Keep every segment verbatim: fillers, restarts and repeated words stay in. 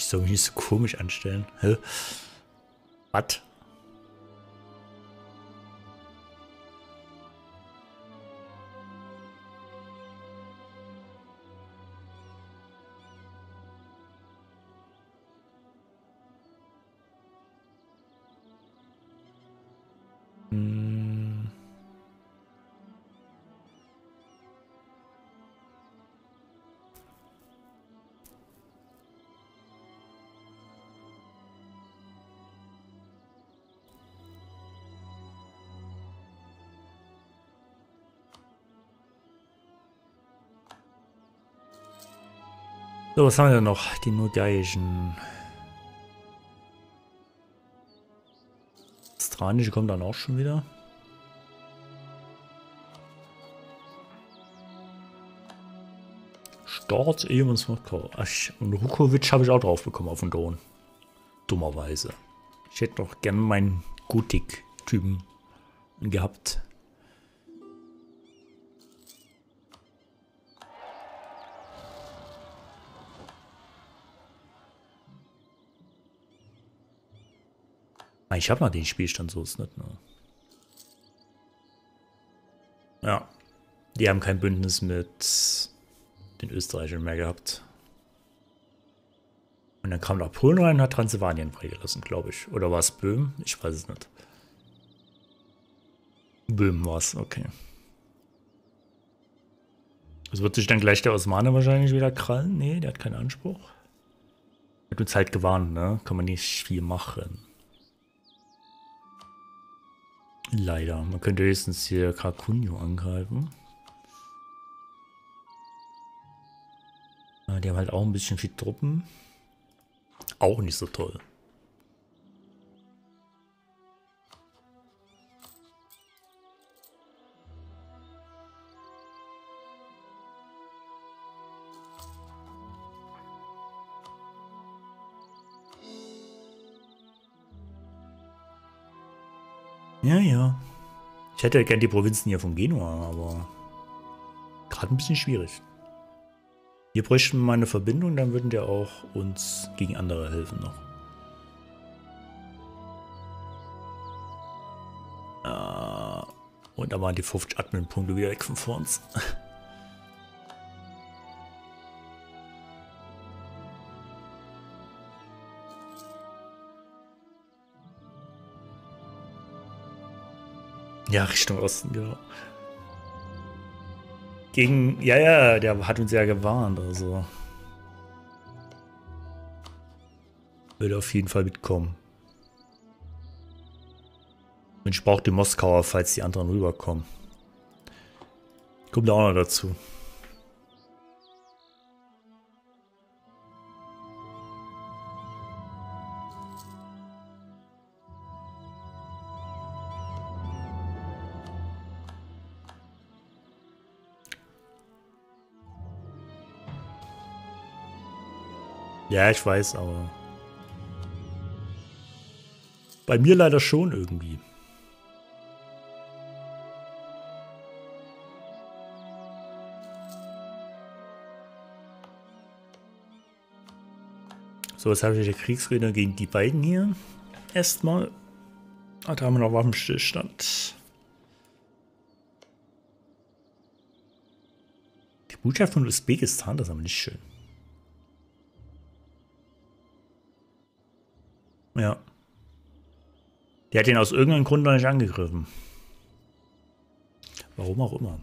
Ich soll mich nicht so komisch anstellen. Hä? Was? Hm. So, was haben wir denn noch? Die Norddeutschen. Stranische kommt dann auch schon wieder. Start, Evans, Moskau. Und Rukovic habe ich auch drauf bekommen auf den Don. Dummerweise. Ich hätte doch gerne meinen Gotik-Typen gehabt. Ich habe noch den Spielstand, so ist nicht, ne? Ja. Die haben kein Bündnis mit den Österreichern mehr gehabt. Und dann kam da Polen rein und hat Transsilvanien freigelassen, glaube ich. Oder war es Böhmen? Ich weiß es nicht. Böhmen war es, okay. Es wird sich dann gleich der Osmane wahrscheinlich wieder krallen. Nee, der hat keinen Anspruch. Hat uns halt gewarnt, ne? Kann man nicht viel machen. Leider. Man könnte höchstens hier Carcunio angreifen. Die haben halt auch ein bisschen viel Truppen. Auch nicht so toll. Ja, ja. Ich hätte gern die Provinzen hier von Genua, aber gerade ein bisschen schwierig. Hier bräuchten wir mal eine Verbindung, dann würden die auch uns gegen andere helfen noch. Äh, und da waren die fünfzig Admin-Punkte wieder weg von vor uns. Ja, Richtung Osten, genau. Gegen, ja, ja, der hat uns ja gewarnt, also. Würde auf jeden Fall mitkommen. Und ich brauche die Moskauer, falls die anderen rüberkommen. Kommt da auch noch dazu. Ja, ich weiß, aber bei mir leider schon irgendwie. So, jetzt habe ich der Kriegsredner gegen die beiden hier. Erstmal. Ah, da haben wir noch Waffenstillstand. Die Botschaft von Usbekistan, das ist aber nicht schön. Ja. Der hat ihn aus irgendeinem Grund noch nicht angegriffen. Warum auch immer.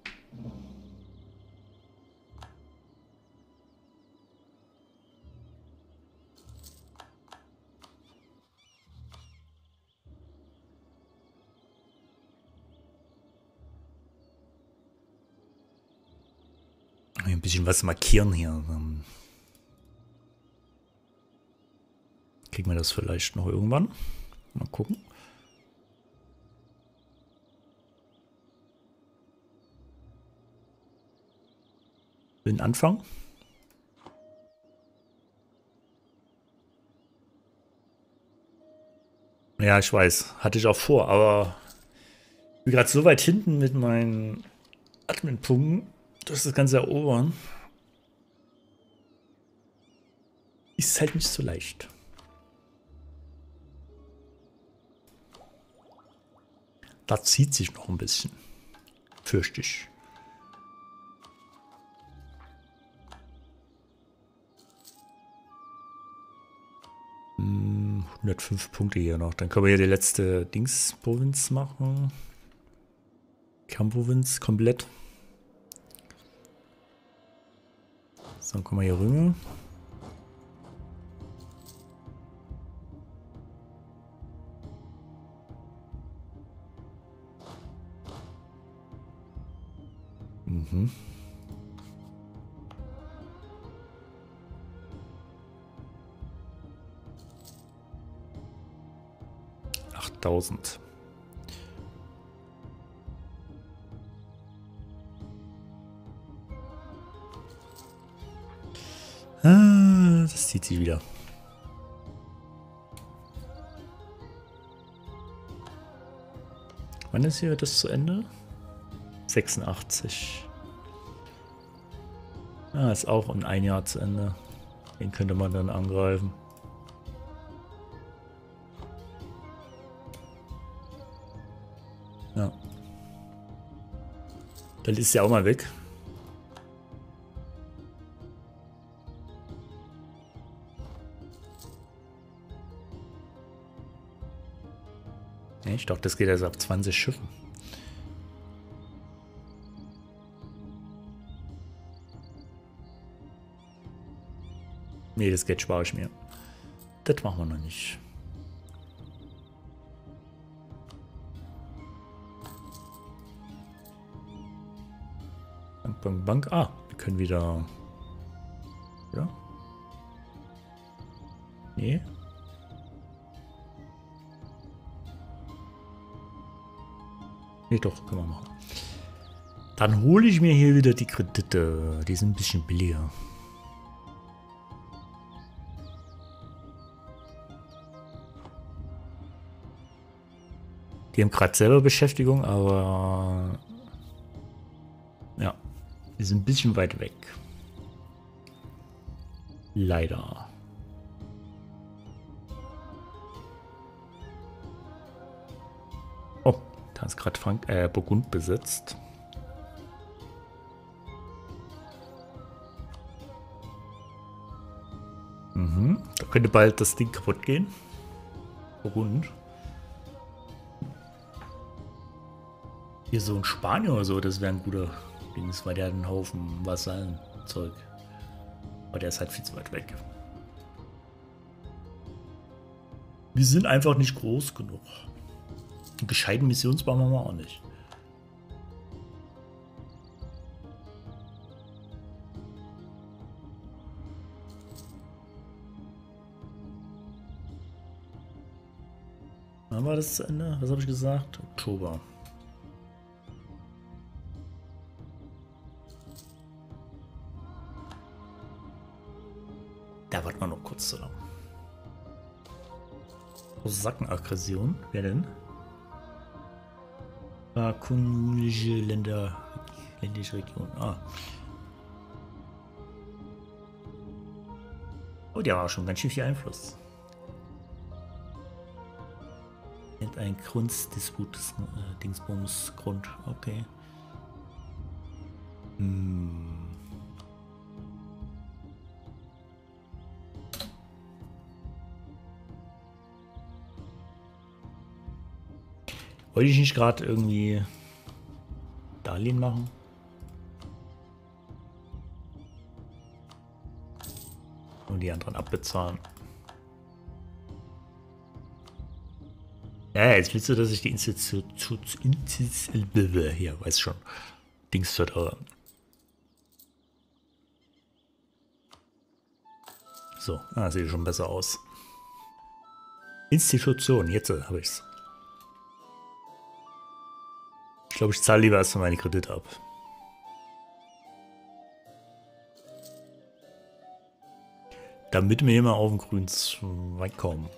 Ein bisschen was markieren hier. Dann kriegen wir das vielleicht noch irgendwann. Mal gucken. Den Anfang. Ja, ich weiß. Hatte ich auch vor, aber ich bin gerade so weit hinten mit meinen Admin-Punkten, dass das Ganze erobern. Ist halt nicht so leicht. Da zieht sich noch ein bisschen. Fürchte ich. Hm, hundertfünf Punkte hier noch. Dann können wir hier die letzte Dings-Provinz machen. Kernprovinz komplett. So, dann kommen wir hier rüber. Mhm. achttausend. Ah, das zieht sich wieder. Wann ist hier das zu Ende? sechsundachtzig. Ah, ist auch in ein Jahr zu Ende. Den könnte man dann angreifen. Ja. Dann ist ja auch mal weg. Ich dachte, das geht erst ab zwanzig Schiffen. Nee, das Geld spare ich mir. Das machen wir noch nicht. Bank, Bank, Bank. Ah, wir können wieder... Ja? Nee. Nee, doch, können wir machen. Dann hole ich mir hier wieder die Kredite. Die sind ein bisschen billiger. Die haben gerade selber Beschäftigung, aber ja, die sind ein bisschen weit weg. Leider. Oh, da ist gerade Frank äh, Burgund besetzt. Mhm, da könnte bald das Ding kaputt gehen. Burgund. Hier so ein Spanier oder so, das wäre ein guter Dings, weil der hat einen Haufen Vasallenzeug. Aber der ist halt viel zu weit weg. Wir sind einfach nicht groß genug. Einen gescheiten Missionsbau haben wir auch nicht. Wann war das zu Ende? Was habe ich gesagt? Oktober. Da warten wir noch kurz zu lang. Sackenaggression. Wer denn? Kunische Länder. Ländliche Region. Ah. Oh, der war schon ganz schön viel Einfluss. Nennt ein Kunstdisput des äh, Dingsbums Grund. Okay. Hm. Wollte ich nicht gerade irgendwie Darlehen machen? Und die anderen abbezahlen. Ja, jetzt willst du, dass ich die Institution hier, weiß schon, Dings fördere. So, ah, sieht schon besser aus. Institution, jetzt habe ich's. Ich glaube, ich zahle lieber erstmal meine Kredite ab. Damit wir immer auf den grünen Zweig kommen.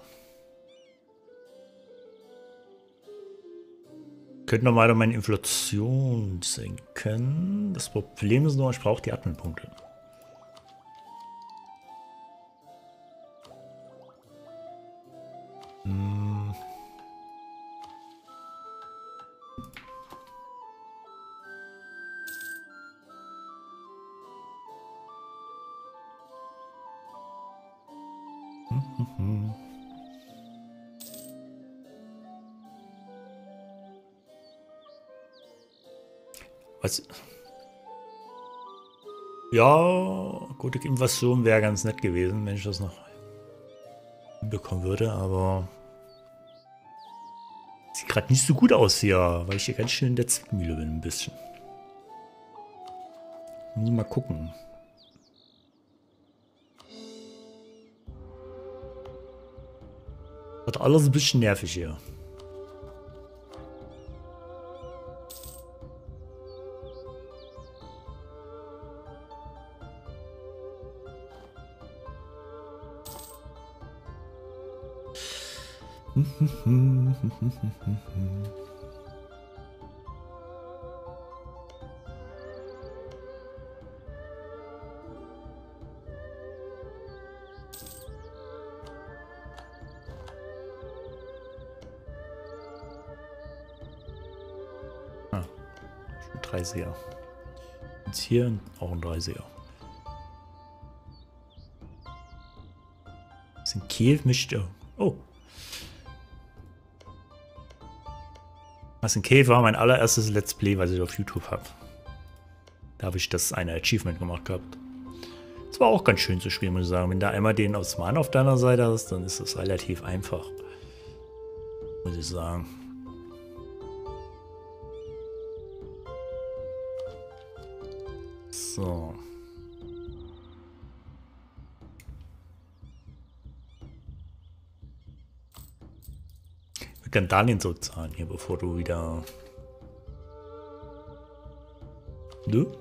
Könnte noch weiter meine Inflation senken. Das Problem ist nur, ich brauche die Admin-Punkte. Was? Ja, gute Invasion wäre ganz nett gewesen, wenn ich das noch hinbekommen würde, aber sieht gerade nicht so gut aus hier, weil ich hier ganz schön in der Zwickmühle bin ein bisschen. Muss mal gucken. Wird alles ein bisschen nervig hier. Ah, schon drei Seher. Jetzt hier auch ein Dreiseher. Das in Kiew möchte. Oh. Was in Kiew war mein allererstes Let's Play, was ich auf YouTube habe. Da habe ich das eine Achievement gemacht gehabt. Das war auch ganz schön zu spielen, muss ich sagen. Wenn da einmal den Osman auf deiner Seite hast, dann ist das relativ einfach. Muss ich sagen. So. Wir können Darlehen zurückzahlen hier, bevor du wieder... Du?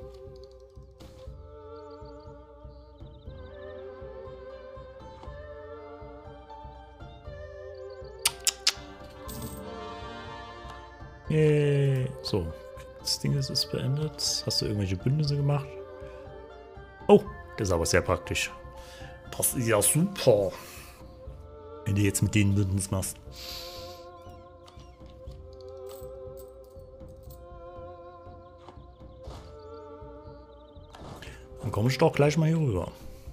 Yay. So, das Ding ist, ist beendet. Hast du irgendwelche Bündnisse gemacht? Oh, das ist aber sehr praktisch. Das ist ja super. Wenn du jetzt mit denen Bündnis machst. Dann komme ich doch gleich mal hier rüber.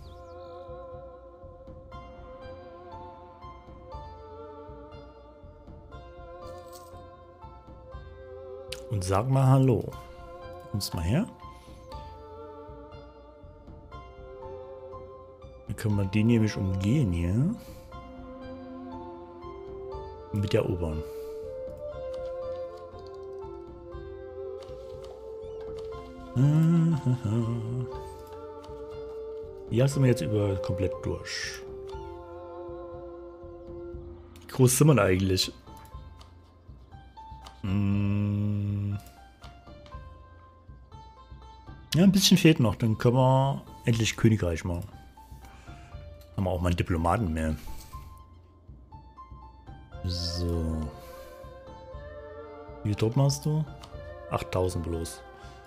Und sag mal Hallo. Kommst mal her. Dann können wir den nämlich umgehen hier. Mit der U-Bahn. Hier sind wir jetzt über komplett durch. Wie groß sind wir denn eigentlich? Hm. Ja, ein bisschen fehlt noch. Dann können wir endlich Königreich machen. Haben wir auch mal einen Diplomaten mehr. So. Wie viel Truppen hast du? achttausend bloß.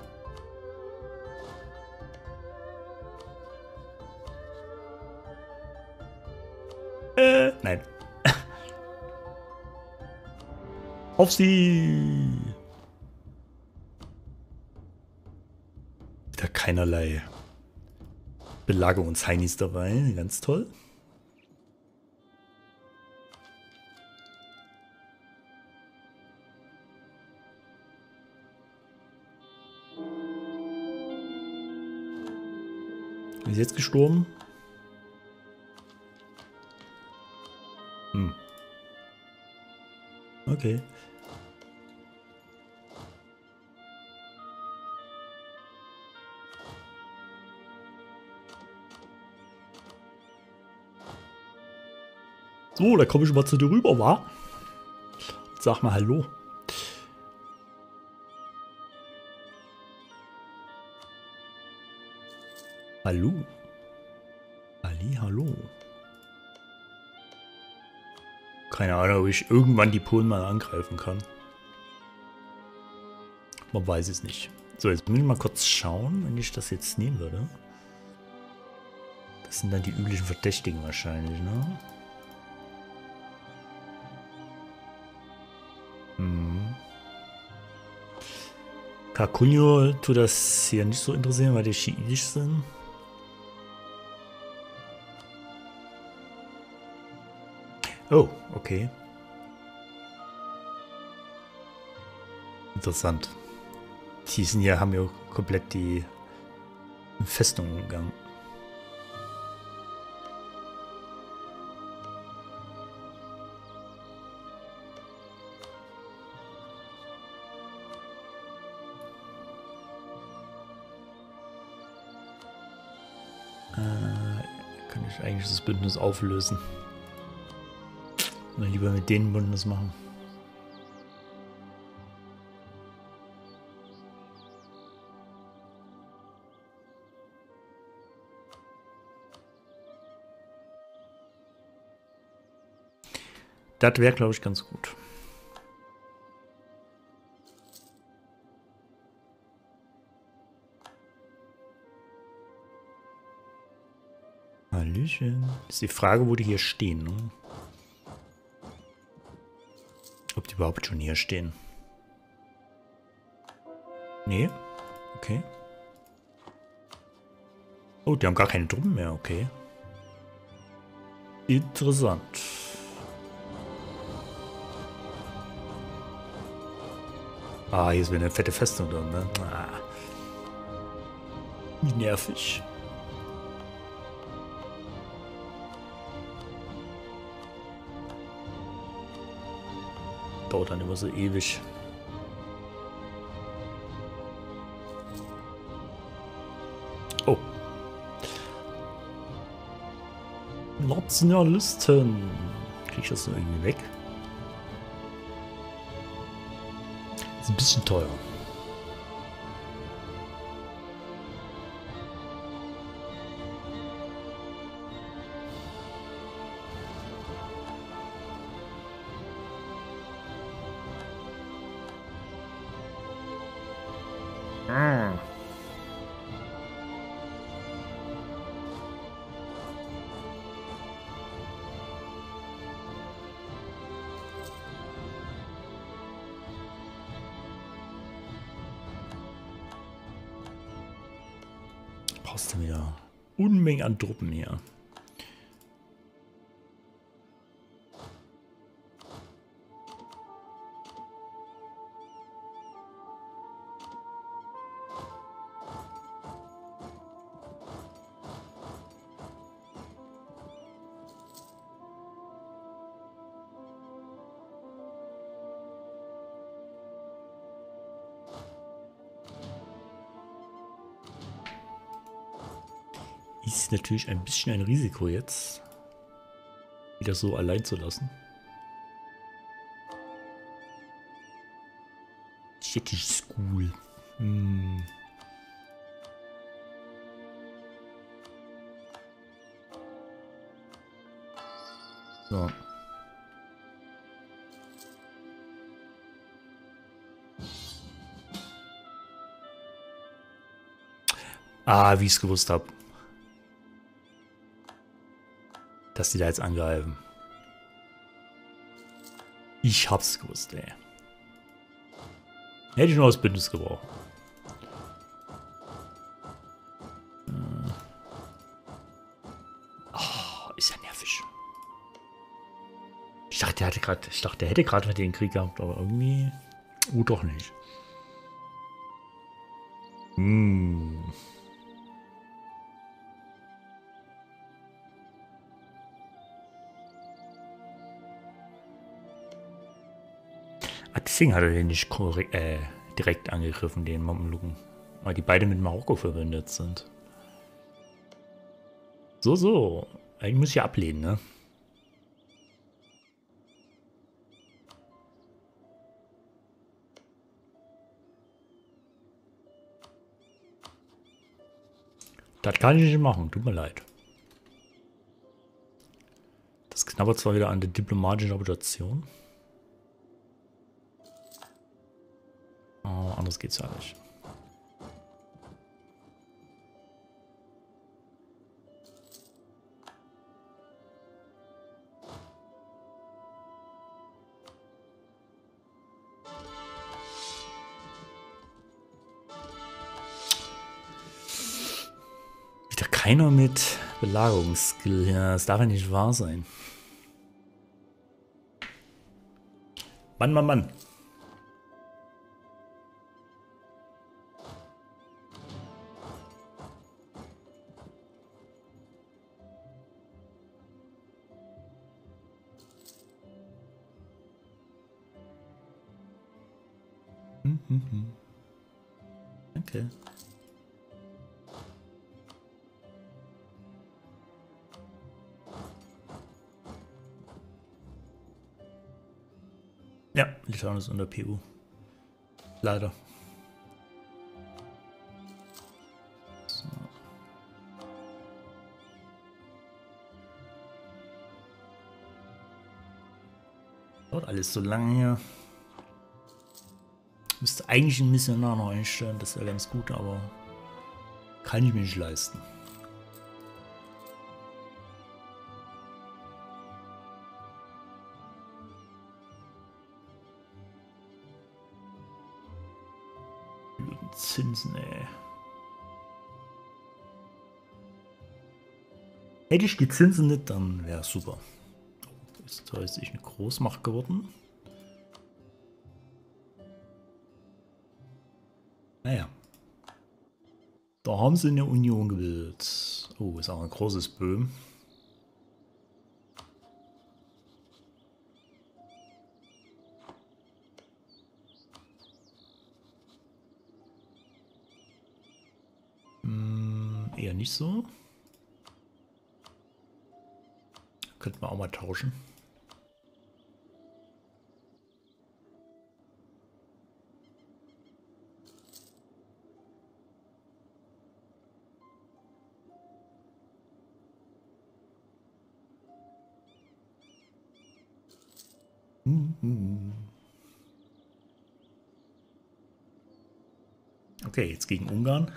Äh, nein. Auf sie! Wieder keinerlei Belagerungsheinis dabei. Ganz toll. Ist jetzt gestorben? Hm. Okay. So, da komme ich mal zu dir rüber, wa? Sag mal Hallo. Hallo. Ali, hallo. Keine Ahnung, ob ich irgendwann die Polen mal angreifen kann. Man weiß es nicht. So, jetzt muss ich mal kurz schauen, wenn ich das jetzt nehmen würde. Das sind dann die üblichen Verdächtigen wahrscheinlich, ne? Hm. Kakunyo tut das hier nicht so interessieren, weil die schiitisch sind. Oh, okay. Interessant. Die sind ja, haben ja komplett die Festung umgegangen. Kann ich eigentlich das Bündnis auflösen. Mal lieber mit denen Bündnis machen. Das wäre, glaube ich, ganz gut. Hallöchen. Ist die Frage, wo die hier stehen, ne? Ob die überhaupt schon hier stehen. Nee. Okay. Oh, die haben gar keine Truppen mehr, okay. Interessant. Ah, hier ist wieder eine fette Festung drin, ne? Ah. Wie nervig. Dauert dann immer so ewig. Oh. Nationalisten. Krieg ich das nur irgendwie weg? Ist ein bisschen teuer. Brauchst du wieder Unmengen an Truppen hier. Ist natürlich ein bisschen ein Risiko jetzt, wieder so allein zu lassen. City School. Hm. So. Ah, wie ich es gewusst habe. Dass die da jetzt angreifen. Ich hab's gewusst, ey. Hätte ich nur das Bündnis gebraucht. Oh, ist ja nervig. Ich dachte, der hatte gerade, ich dachte, der hätte gerade mit den Krieg gehabt, aber irgendwie. Oh, doch nicht. Hm. Deswegen hat er den nicht korrekt, äh, direkt angegriffen, den Mameluken. Weil die beide mit Marokko verbündet sind. So, so. Eigentlich muss ich ja ablehnen, ne? Das kann ich nicht machen, tut mir leid. Das knabbert zwar wieder an der diplomatischen Reputation. Oh, anders geht's ja nicht. Wieder keiner mit Belagerungsskill. Ja, das darf ja nicht wahr sein. Mann, Mann, Mann. Hm, hm, hm. Danke. Ja, Litauen ist unter P U. Leider. So. Dauert alles so lange hier. Müsste eigentlich ein Missionar noch einstellen, das wäre ganz gut, aber kann ich mir nicht leisten. Zinsen, ey. Hätte ich die Zinsen nicht, dann wäre es super. Ist da ist ich eine Großmacht geworden. Naja. Da haben sie eine Union gebildet. Oh, ist auch ein großes Böhm. Hm, eher nicht so. Könnten wir auch mal tauschen. Okay, jetzt gegen Ungarn.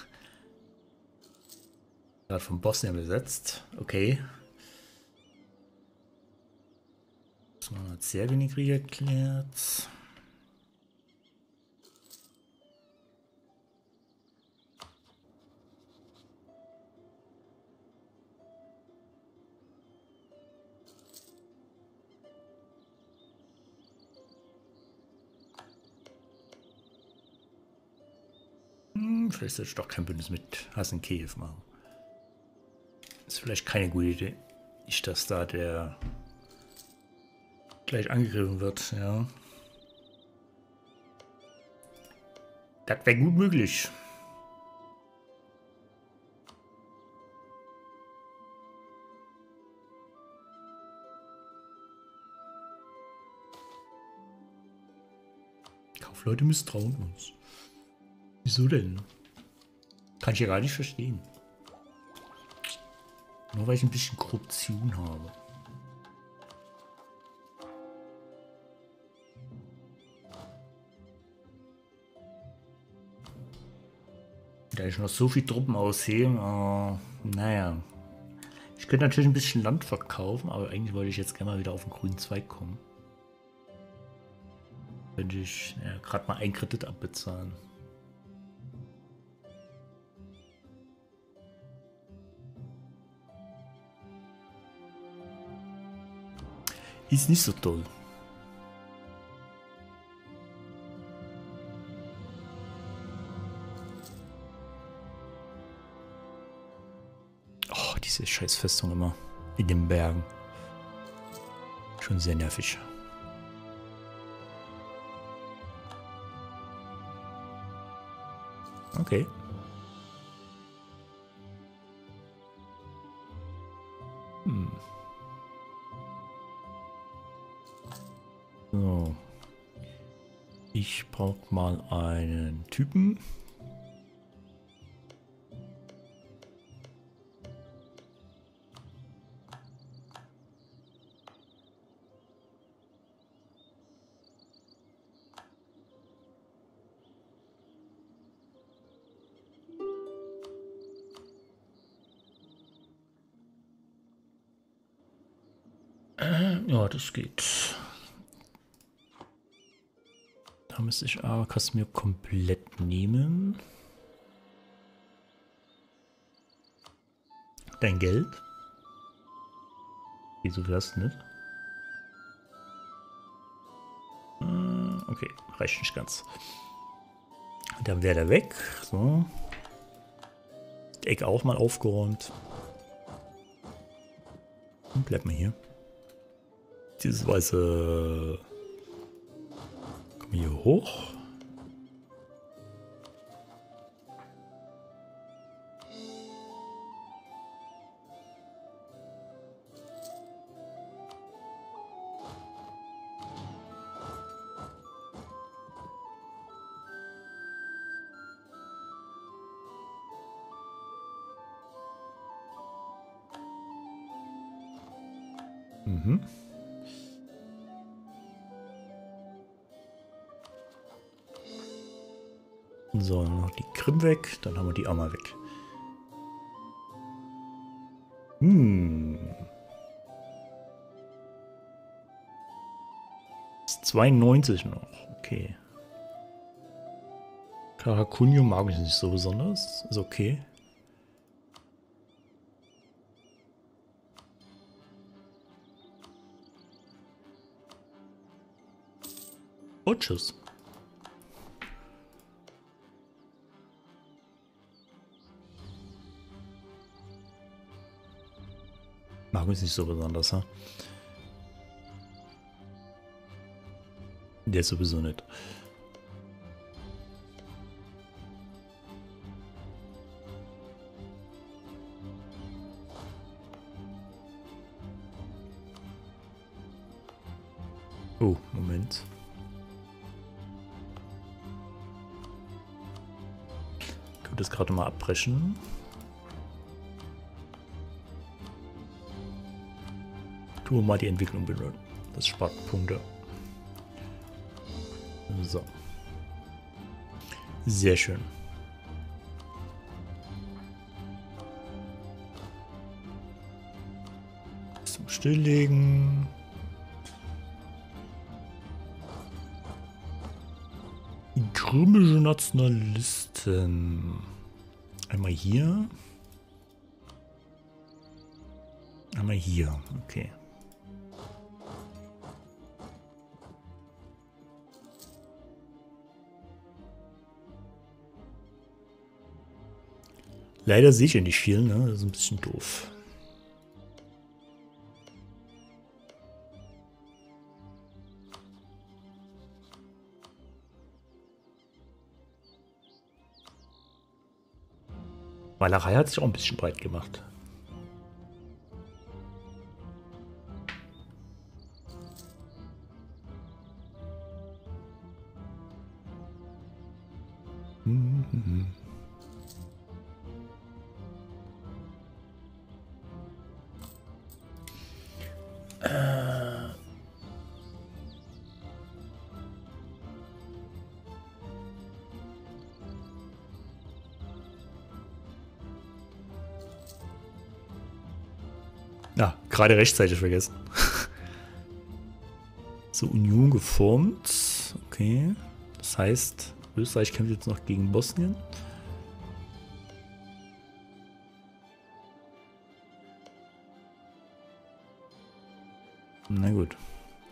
Gerade von Bosnien besetzt. Okay. Das hat Serbien den Krieg erklärt. Hm, vielleicht sollte ich doch kein Bündnis mit Hasan Kiew machen. Ist vielleicht keine gute Idee. Nicht, dass da der gleich angegriffen wird, ja. Das wäre gut möglich. Kaufleute misstrauen uns. Wieso denn? Kann ich ja gar nicht verstehen. Nur weil ich ein bisschen Korruption habe. Da ich noch so viele Truppen aussehe, äh, naja. Ich könnte natürlich ein bisschen Land verkaufen, aber eigentlich wollte ich jetzt gerne mal wieder auf den grünen Zweig kommen. Könnte ich ja, gerade mal einen Kredit abbezahlen. Ist nicht so toll. Oh, diese scheiß Festung immer. In den Bergen. Schon sehr nervig. Okay. Hm. So. Ich brauche mal einen Typen. Äh, ja, das geht. Da müsste ich aber Kasimir komplett nehmen. Dein Geld? Wieso wär's nicht? Okay, reicht nicht ganz. Dann wäre der weg. So. Die Ecke auch mal aufgeräumt. Und bleibt mal hier. Dieses weiße... Kommen wir hier hoch. Mhm. So, noch die Krim weg, dann haben wir die auch mal weg. Hm. Ist zweiundneunzig noch, okay. Karakunium mag ich nicht so besonders, ist okay. Oh, tschüss. Mag mich nicht so besonders, ha? Der sowieso nicht. Oh, Moment. Ich würde das gerade mal abbrechen. Tue mal die Entwicklung benutzen. Das spart Punkte. So. Sehr schön. Zum Stilllegen. Krümische Nationalisten. Einmal hier. Einmal hier. Okay. Leider sehe ich ja nicht viel, ne? Das ist ein bisschen doof. Malerei hat sich auch ein bisschen breit gemacht. Mhm. Äh. Ja, gerade rechtzeitig vergessen. So, Union geformt. Okay. Das heißt, Österreich kämpft jetzt noch gegen Bosnien. Na gut.